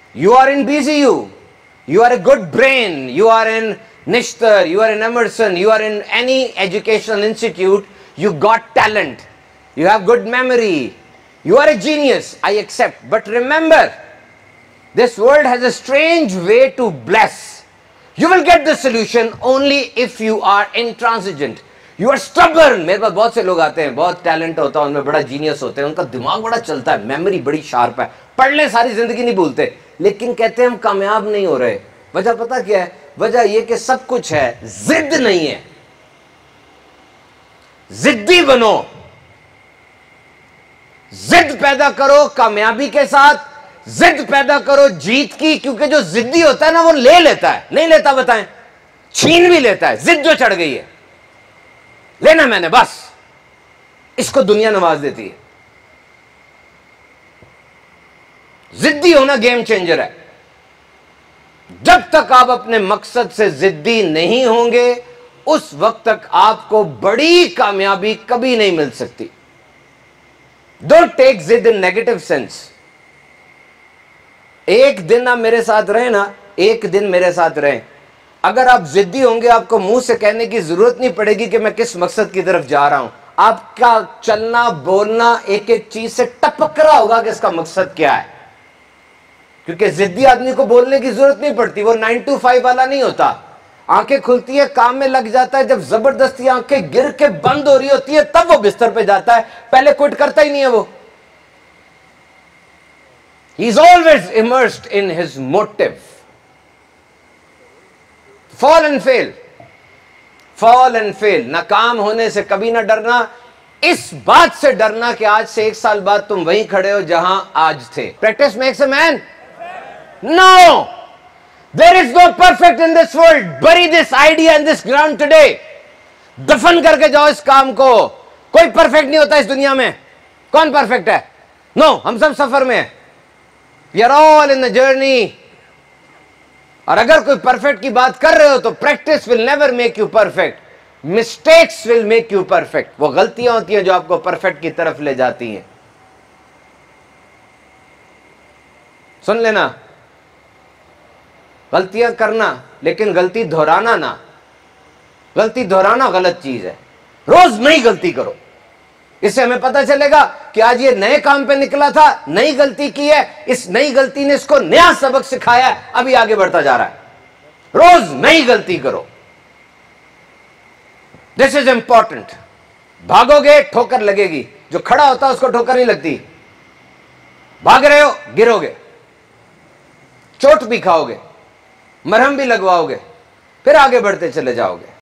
You are in BCU. You are a good brain. You are in Nishtar. You are in Emerson. You are in any educational institute. You got talent. You have good memory. You are a genius. I accept. But remember, this world has a strange way to bless. You will get the solution only if you are intransigent. You are stubborn. मेरे पास बहुत से लोग आते हैं, बहुत talent होता है उनमें, बड़ा जीनियस होते हैं, उनका दिमाग बड़ा चलता है, मेमोरी बड़ी शार्प है, पढ़ ले सारी जिंदगी नहीं भूलते, लेकिन कहते हैं हम कामयाब नहीं हो रहे। वजह पता क्या है? वजह ये कि सब कुछ है, जिद नहीं है। जिद्दी बनो, जिद पैदा करो कामयाबी के साथ, जिद पैदा करो जीत की, क्योंकि जो जिद्दी होता है ना वो ले लेता है, नहीं लेता बताएं, छीन भी लेता है। जिद जो चढ़ गई है, लेना मैंने बस, इसको दुनिया नवाज देती है। जिद्दी होना गेम चेंजर है। जब तक आप अपने मकसद से जिद्दी नहीं होंगे उस वक्त तक आपको बड़ी कामयाबी कभी नहीं मिल सकती। डोंट टेक जिद इन नेगेटिव सेंस। एक दिन आप मेरे साथ रहे ना, एक दिन मेरे साथ रहे, अगर आप जिद्दी होंगे आपको मुंह से कहने की जरूरत नहीं पड़ेगी कि मैं किस मकसद की तरफ जा रहा हूं। आपका चलना बोलना एक एक चीज से टपक रहा होगा कि इसका मकसद क्या है, क्योंकि जिद्दी आदमी को बोलने की जरूरत नहीं पड़ती, वो 9 to 5 वाला नहीं होता। आंखें खुलती है, काम में लग जाता है, जब जबरदस्ती आंखें गिर के बंद हो रही होती है तब वो बिस्तर पे जाता है, पहले क्विट करता ही नहीं है वो। He is always immersed in his motive. Fall and fail, fall and fail. नाकाम होने से कभी ना डरना, इस बात से डरना कि आज से 1 साल बाद तुम वहीं खड़े हो जहां आज थे। Practice makes a man. No, there is no perfect in this world. Bury this idea in this ground today. दफन करके जाओ इस काम को। कोई परफेक्ट नहीं होता इस दुनिया में। कौन परफेक्ट है? नो, हम सब सफर में हैं। We are all in the journey. और अगर कोई परफेक्ट की बात कर रहे हो तो practice will never make you perfect, mistakes will make you perfect. वो गलतियां होती हैं जो आपको परफेक्ट की तरफ ले जाती हैं। सुन लेना, गलतियां करना लेकिन गलती दोहराना ना। गलती दोहराना गलत चीज है। रोज नई गलती करो, इससे हमें पता चलेगा कि आज ये नए काम पे निकला था, नई गलती की है, इस नई गलती ने इसको नया सबक सिखाया है, अभी आगे बढ़ता जा रहा है। रोज नई गलती करो, दिस इज इंपॉर्टेंट। भागोगे ठोकर लगेगी, जो खड़ा होता है उसको ठोकर नहीं लगती। भाग रहे हो गिरोगे, चोट भी खाओगे, मरहम भी लगवाओगे, फिर आगे बढ़ते चले जाओगे।